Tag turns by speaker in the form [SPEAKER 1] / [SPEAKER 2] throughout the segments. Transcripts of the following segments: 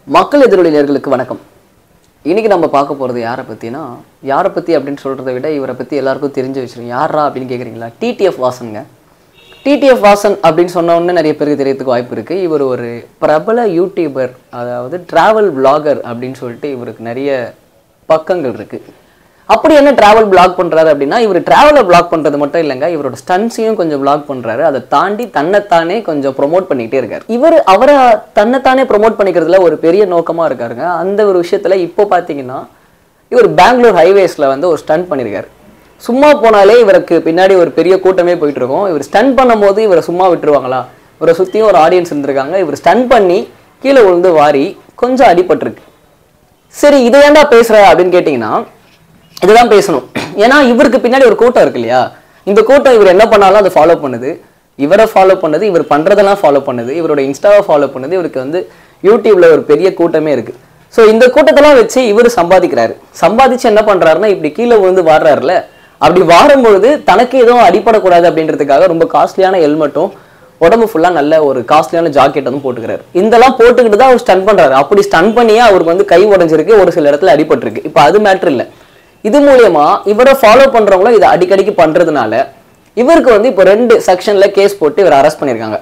[SPEAKER 1] மக்கள் எதிரொலி நேயர்களுக்கு வணக்கம். இன்னைக்கு நம்ம பார்க்க போகிறது யாரை பற்றி அப்படின்னு சொல்கிறத விட இவரை பற்றி எல்லாருக்கும் தெரிஞ்ச விஷயம். யாரா அப்படின்னு கேட்குறீங்களா? டிடிஎஃப் வாசனுங்க. டிடிஎஃப் வாசன் அப்படின்னு சொன்ன உடனே நிறைய பேருக்கு தெரியறதுக்கு வாய்ப்பு இருக்குது. இவர் ஒரு பிரபல யூடியூபர், அதாவது ட்ராவல் விளாகர் அப்படின்னு சொல்லிட்டு இவருக்கு நிறைய பக்கங்கள் இருக்குது. அப்படி என்ன ட்ராவல் பிளாக் பண்ணுறாரு அப்படின்னா, இவர் ட்ராவலை பிளாக் பண்ணுறது மட்டும் இல்லைங்க, இவரோட ஸ்டன்ஸையும் கொஞ்சம் பிளாக் பண்ணுறாரு. அதை தாண்டி தன்னைத்தானே கொஞ்சம் ப்ரொமோட் பண்ணிக்கிட்டே இருக்காரு. அவரை தன்னைத்தானே ப்ரொமோட் பண்ணிக்கிறதுல ஒரு பெரிய நோக்கமாக இருக்காருங்க. அந்த ஒரு விஷயத்தில் இப்போ பார்த்தீங்கன்னா, இவர் பெங்களூர் ஹைவேஸில் ஒரு ஸ்டண்ட் பண்ணியிருக்காரு. சும்மா போனாலே இவருக்கு பின்னாடி ஒரு பெரிய கூட்டமே போயிட்டு இருக்கும். இவர் ஸ்டண்ட் பண்ணும்போது இவரை சும்மா விட்டுருவாங்களா? இவரை சுற்றியும் ஒரு ஆடியன்ஸ் இருந்திருக்காங்க. இவர் ஸ்டண்ட் பண்ணி கீழே விழுந்து வாரி கொஞ்சம் அடிபட்டிருக்கு. சரி, இதை ஏன்டா பேசுகிற அப்படின்னு கேட்டிங்கன்னா, இதுதான் பேசணும். ஏன்னா இவருக்கு பின்னாடி ஒரு கூட்டம் இருக்கு இல்லையா? இந்த கூட்டம் இவர் என்ன பண்ணாலும் அதை ஃபாலோ பண்ணுது, இவரை ஃபாலோ பண்ணுது, இவர் பண்ணுறதெல்லாம் ஃபாலோ பண்ணுது, இவரோட இன்ஸ்டாவை ஃபாலோ பண்ணுது. இவருக்கு யூடியூப்ல ஒரு பெரிய கூட்டமே இருக்கு. ஸோ இந்த கூட்டத்தெல்லாம் வச்சு இவர் சம்பாதிக்கிறாரு. சம்பாதிச்சு என்ன பண்றாருன்னா, இப்படி கீழே விழுந்து வாடுறாருல, அப்படி வாரும்பொழுது தனக்கு எதுவும் அடிப்படக்கூடாது அப்படின்றதுக்காக ரொம்ப காஸ்ட்லியான ஹெல்மெட்டும் உடம்பு ஃபுல்லாக நல்ல ஒரு காஸ்ட்லியான ஜாக்கெட் போட்டுக்கிறாரு. இதெல்லாம் போட்டுக்கிட்டு தான் அவர் ஸ்டன் பண்றாரு. அப்படி ஸ்டன் பண்ணியே அவருக்கு கை உடஞ்சிருக்கு, ஒரு சில இடத்துல அடிபட்டிருக்கு. இப்போ அது மேட்ரு இல்லை. இது மூலியமா இவரை ஃபாலோ பண்றவங்களும் இதை அடிக்கடிக்கு பண்றதுனால இவருக்கு இப்போ 2 செக்ஷன்ல கேஸ் போட்டு இவர் அரெஸ்ட் பண்ணியிருக்காங்க.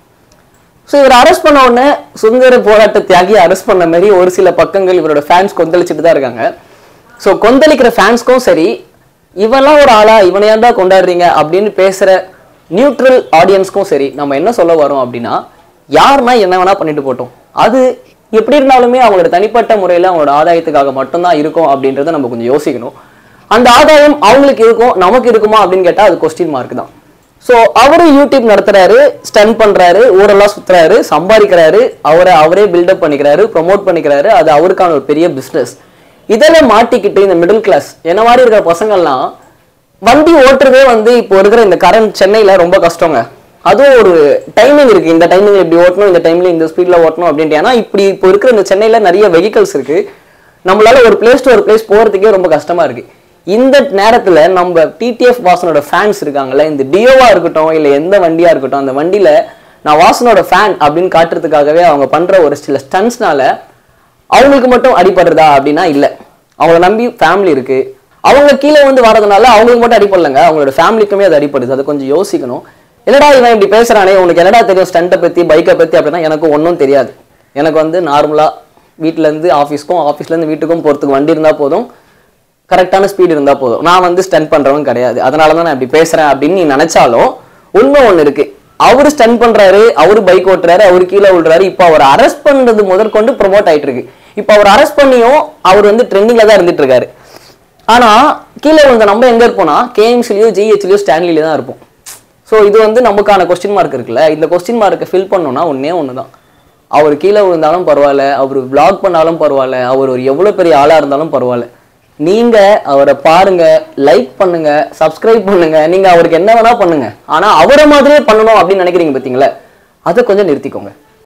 [SPEAKER 1] ஸோ இவர் அரெஸ்ட் பண்ண உடனே சுதந்திர போராட்ட தியாகி அரெஸ்ட் பண்ண மாதிரி ஒரு சில பக்கங்கள் இவரோட ஃபேன்ஸ் கொந்தளிச்சுட்டு தான் இருக்காங்க. ஸோ கொந்தளிக்கிற ஃபேன்ஸ்க்கும் சரி, இவெல்லாம் ஒரு ஆளா, இவனை ஏன்டா கொண்டாடுறீங்க அப்படின்னு பேசுற நியூட்ரல் ஆடியன்ஸ்க்கும் சரி, நம்ம என்ன சொல்ல வரோம் அப்படின்னா, யாருன்னா என்ன வேணா பண்ணிட்டு போட்டோம், அது எப்படி இருந்தாலுமே அவங்களோட தனிப்பட்ட முறையில் அவங்களோட ஆதாயத்துக்காக மட்டும்தான் இருக்கும் அப்படின்றத நம்ம கொஞ்சம் யோசிக்கணும். அந்த ஆதாயம் அவங்களுக்கு இருக்கும், நமக்கு இருக்குமா அப்படின்னு கேட்டால் அது கொஸ்டின் மார்க் தான். ஸோ அவரு யூடியூப் நடத்துறாரு, ஸ்டன் பண்றாரு, ஊரெல்லாம் சுத்துறாரு, சம்பாதிக்கிறாரு, அவரே பில்டப் பண்ணிக்கிறாரு, ப்ரொமோட் பண்ணிக்கிறாரு. அது அவருக்கான ஒரு பெரிய பிஸ்னஸ். இதெல்லாம் மாட்டிக்கிட்டு இந்த மிடில் கிளாஸ் என்ன மாதிரி இருக்கிற பசங்கள்லாம் வண்டி ஓட்டுறதே இப்போ இருக்கிற இந்த கரண்ட் சென்னையில ரொம்ப கஷ்டங்க. அதுவும் ஒரு டைமிங் இருக்கு. இந்த டைமிங் இப்படி ஓட்டணும், இந்த டைம்ல இந்த ஸ்பீட்ல ஓட்டணும் அப்படின்ட்டு. ஏன்னா இப்போ இருக்கிற இந்த சென்னையில நிறைய வெஹிக்கல்ஸ் இருக்கு. நம்மளால ஒரு பிளேஸ் டு ஒரு பிளேஸ் போறதுக்கே ரொம்ப கஷ்டமா இருக்கு. இந்த நேரத்துல நம்ம டிடிஎஃப் வாசனோட ஃபேன்ஸ் இருக்காங்கல்ல, இந்த டியோவா இருக்கட்டும் இல்ல எந்த வண்டியா இருக்கட்டும், அந்த வண்டியில நான் வாசனோட ஃபேன் அப்படின்னு காட்டுறதுக்காகவே அவங்க பண்ற ஒரு சில ஸ்டன்ஸ்னால அவங்களுக்கு மட்டும் அடிபடுறதா அப்படின்னா இல்ல. அவங்கள நம்பி ஃபேமிலி இருக்கு. அவங்க கீழே வரதுனால அவங்களுக்கு மட்டும் அடிப்படலைங்க, அவங்களோட ஃபேமிலிக்குமே அது அடிப்படுது. அதை கொஞ்சம் யோசிக்கணும். என்னடா இவன் இப்படி பேசுறானே, உனக்கு என்னடா தெரியும் ஸ்டண்ட்டை பத்தி, பைக்கை பத்தி அப்படின்னா, எனக்கு ஒன்றும் தெரியாது. எனக்கு நார்மலா வீட்டுல இருந்து ஆஃபீஸ்க்கும், ஆஃபீஸ்ல இருந்து வீட்டுக்கும் போறதுக்கு வண்டி இருந்தா போதும், கரெக்டான ஸ்பீடு இருந்தா போதும். நான் ஸ்டண்ட் பண்றவன் கிடையாது, அதனாலதான் நான் இப்படி பேசுறேன் அப்படின்னு நீ நினைச்சாலும் உண்மை ஒண்ணு இருக்கு. அவரு ஸ்டன் பண்றாரு, அவரு பைக் ஓட்டுறாரு, அவரு கீழே விழுறாரு. இப்போ அவர் அரெஸ்ட் பண்றது முதற்கொண்டு ப்ரொமோட் ஆயிட்டு இருக்கு. இப்போ அவர் அரெஸ்ட் பண்ணியும் அவர் ட்ரெண்டிங்ல தான் இருந்துட்டு இருக்காரு. ஆனா கீழே விழுந்த நம்ம எங்க இருப்போம்னா, கேஎம்சிலயோ ஜிஹெச்லயோ ஸ்டான்லில தான் இருப்போம். ஸோ இது நமக்கான கொஸ்டின் மார்க் இருக்குல்ல. இந்த கொஸ்டின் மார்க்கை ஃபில் பண்ணணும்னா ஒன்று தான். அவர் கீழே விழுந்தாலும் பரவாயில்ல, அவர் விளாக் பண்ணாலும் பரவாயில்ல, அவர் ஒரு எவ்வளோ பெரிய ஆளாக இருந்தாலும் பரவாயில்ல, நீங்கள் அவரை பாருங்க, லைக் பண்ணுங்க, சப்ஸ்கிரைப் பண்ணுங்க, நீங்கள் அவருக்கு என்ன வேணா பண்ணுங்க. ஆனால் அவரை மாதிரியே பண்ணணும் அப்படின்னு நினைக்கிறீங்க பார்த்தீங்களா, அதை கொஞ்சம் நிறுத்திக்கோங்க.